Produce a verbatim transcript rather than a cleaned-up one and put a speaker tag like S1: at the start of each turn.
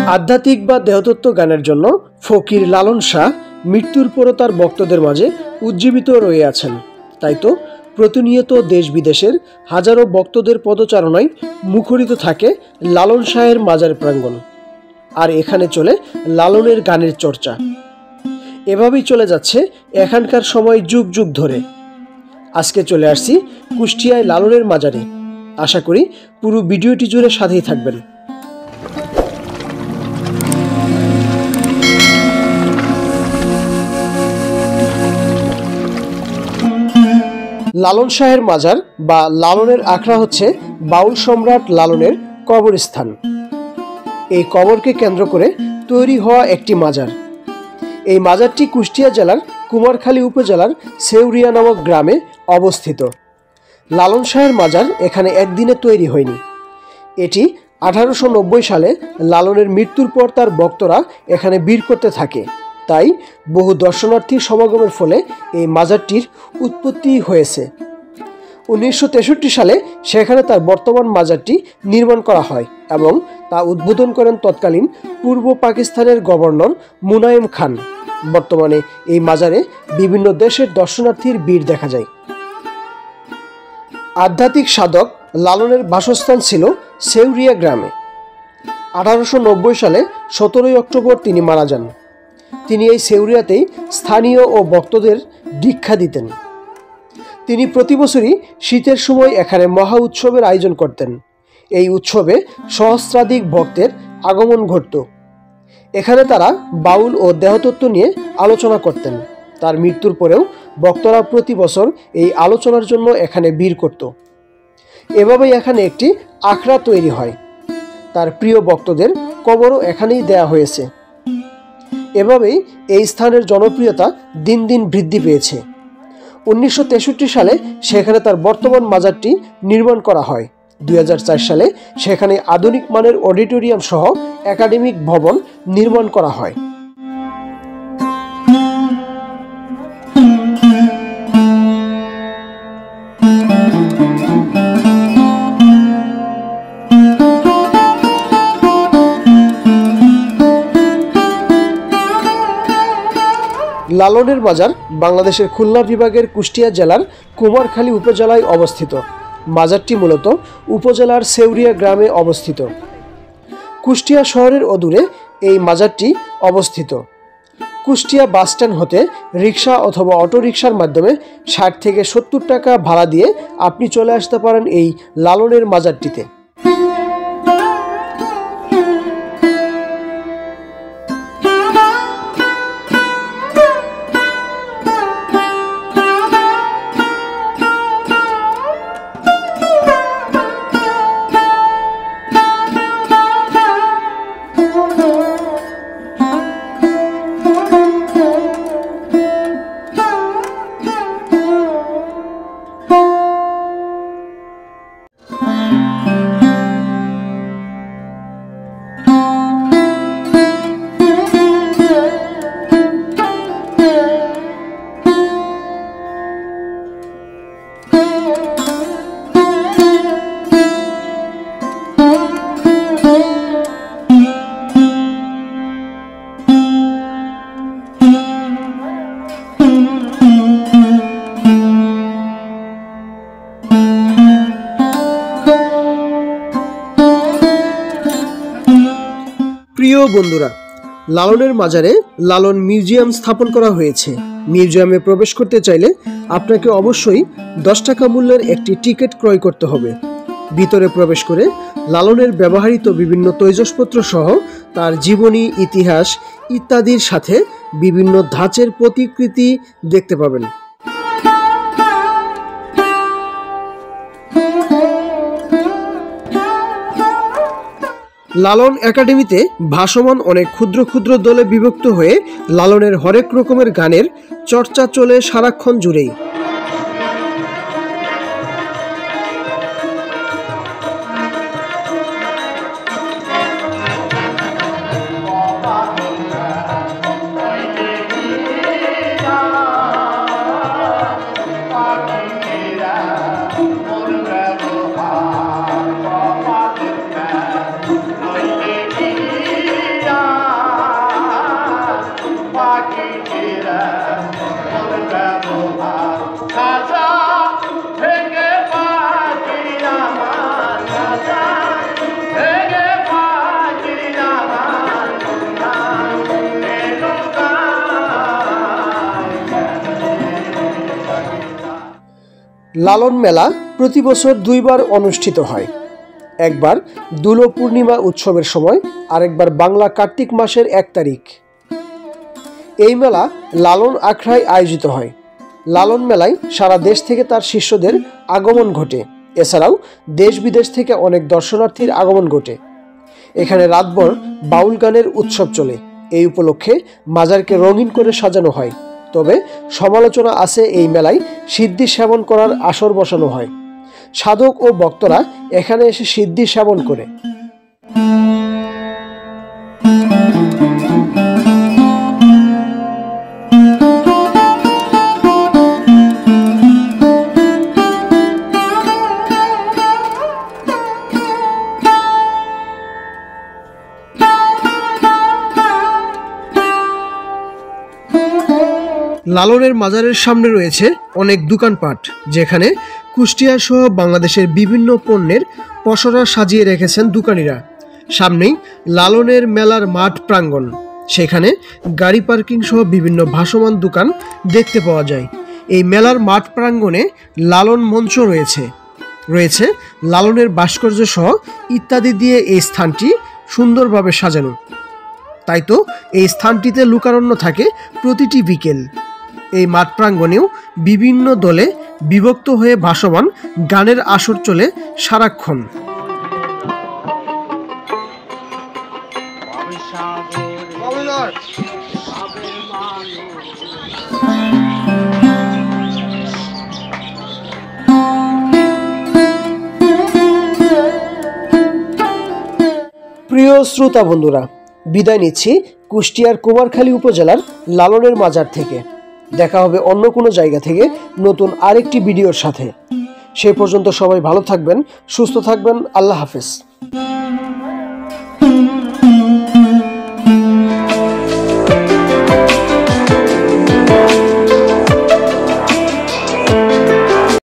S1: আধ্যাত্মিক বা দেহতত্ত্ব গানের জন্য ফকির লালন শাহ মৃত্যুর পরও তার ভক্তদের মাঝে উজ্জীবিত রয়ে আছেন। তাই তো প্রতিনিয়ত দেশ বিদেশের হাজারো ভক্তদের পদচারণায় মুখরিত থাকে লালন শাহের মাজার প্রাঙ্গণ। আর এখানে চলে লালনের গানের চর্চা। এভাবেই চলে যাচ্ছে এখানকার সময় যুগ যুগ ধরে। আজকে চলে আসছি কুষ্টিয়ায় লালনের মাজারে। আশা করি পুরো ভিডিওটি জুড়ে সাথেই থাকবেন। লালন শাহের মাজার বা লালনের আখড়া হচ্ছে বাউল সম্রাট লালনের কবরস্থান। এই কবরকে কেন্দ্র করে তৈরি হওয়া একটি মাজার। এই মাজারটি কুষ্টিয়া জেলার কুমারখালী উপজেলার সেউরিয়া নামক গ্রামে অবস্থিত। লালন শাহের মাজার এখানে একদিনে তৈরি হয়নি। এটি আঠারোশো নব্বই সালে লালনের মৃত্যুর পর তার ভক্তরা এখানে ভিড় করতে থাকে। তাই বহু দর্শনার্থীর সমাগমের ফলে এই মাজারটির উৎপত্তি হয়েছে। উনিশশো তেষট্টি সালে সেখানে তার বর্তমান মাজারটি নির্মাণ করা হয় এবং তা উদ্বোধন করেন তৎকালীন পূর্ব পাকিস্তানের গভর্নর মুনায়েম খান। বর্তমানে এই মাজারে বিভিন্ন দেশের দর্শনার্থীর ভিড় দেখা যায়। আধ্যাত্মিক সাধক লালনের বাসস্থান ছিল সেউরিয়া গ্রামে। আঠারোশো নব্বই সালে সতেরোই অক্টোবর তিনি মারা যান। তিনি এই সেউরিয়াতেই স্থানীয় ও ভক্তদের দীক্ষা দিতেন। তিনি প্রতি বছরই শীতের সময় এখানে মহা উৎসবের আয়োজন করতেন। এই উৎসবে সহস্রাধিক ভক্তের আগমন ঘটত। এখানে তারা বাউল ও দেহতত্ত্ব নিয়ে আলোচনা করতেন। তার মৃত্যুর পরেও ভক্তরা প্রতি বছর এই আলোচনার জন্য এখানে ভিড় করত। এভাবেই এখানে একটি আখড়া তৈরি হয়। তার প্রিয় ভক্তদের কবরও এখানেই দেয়া হয়েছে। এভাবেই এই স্থানের জনপ্রিয়তা দিন দিন বৃদ্ধি পেয়েছে। উনিশশো তেষট্টি সালে সেখানে তার বর্তমান মাজারটি নির্মাণ করা হয়। দুই হাজার চার সালে সেখানে আধুনিক মানের অডিটোরিয়াম সহ একাডেমিক ভবন নির্মাণ করা হয়। লালনের মাজার বাংলাদেশের খুলনা বিভাগের কুষ্টিয়া জেলার কুমারখালী উপজেলায় অবস্থিত। মাজারটি মূলত উপজেলার সেউরিয়া গ্রামে অবস্থিত। কুষ্টিয়া শহরের অদূরে এই মাজারটি অবস্থিত। কুষ্টিয়া বাসস্ট্যান্ড হতে রিক্সা অথবা অটোরিকশার মাধ্যমে ষাট থেকে সত্তর টাকা ভাড়া দিয়ে আপনি চলে আসতে পারেন এই লালনের মাজারটিতে। প্রিয় বন্ধুরা, লালনের মাজারে লালন মিউজিয়াম স্থাপন করা হয়েছে। মিউজিয়ামে প্রবেশ করতে চাইলে আপনাকে অবশ্যই দশ টাকা মূল্যের একটি টিকিট ক্রয় করতে হবে। ভিতরে প্রবেশ করে লালনের ব্যবহৃত বিভিন্ন তৈজসপত্র সহ তার জীবনী, ইতিহাস ইত্যাদির সাথে বিভিন্ন ধাঁচের প্রতিকৃতি দেখতে পাবেন। লালন একাডেমিতে ভাসমান অনেক ক্ষুদ্র ক্ষুদ্র দলে বিভক্ত হয়ে লালনের হরেক রকমের গানের চর্চা চলে সারাক্ষণ জুড়েই। লালন মেলা প্রতি বছর দুইবার অনুষ্ঠিত হয়, একবার দোল পূর্ণিমা উৎসবের সময়, আরেকবার বাংলা কার্তিক মাসের এক তারিখ। এই মেলা লালন আখড়ায় আয়োজিত হয়। লালন মেলায় সারা দেশ থেকে তার শিষ্যদের আগমন ঘটে। এছাড়াও দেশ বিদেশ থেকে অনেক দর্শনার্থীর আগমন ঘটে। এখানে রাতভর বাউল গানের উৎসব চলে। এই উপলক্ষে মাজারকে রঙিন করে সাজানো হয়। তবে সমালোচনা আছে, এই মেলায় সিদ্ধি সেবন করার আসর বসানো হয়। সাধক ও ভক্তরা এখানে এসে সিদ্ধি সেবন করে। লালনের মাজারের সামনে রয়েছে অনেক দোকানপাট, যেখানে কুষ্টিয়া সহ বাংলাদেশের বিভিন্ন পণ্যের পসরা সাজিয়ে রেখেছেন দোকানিরা। সামনেই লালনের মেলার মাঠ প্রাঙ্গণ, সেখানে গাড়ি পার্কিং সহ বিভিন্ন ভাসমান দোকান দেখতে পাওয়া যায়। এই মেলার মাঠ প্রাঙ্গণে লালন মঞ্চ রয়েছে রয়েছে লালনের ভাস্কর্য সহ ইত্যাদি দিয়ে এই স্থানটি সুন্দরভাবে সাজানো। তাই তো এই স্থানটিতে লোকারণ্য থাকে প্রতিটি বিকেল। এই মাঠ প্রাঙ্গণেও বিভিন্ন দলে বিভক্ত হয়ে ভাসমান গানের আসর চলে সারাক্ষণ। প্রিয় শ্রোতা বন্ধুরা, বিদায় নিচ্ছি কুষ্টিয়ার কুমারখালী উপজেলার লালনের মাজার থেকে। দেখা হবে অন্য কোনো জায়গা থেকে নতুন আরেকটি ভিডিওর সাথে। সে পর্যন্ত সবাই ভালো থাকবেন, সুস্থ থাকবেন। আল্লাহ হাফেজ।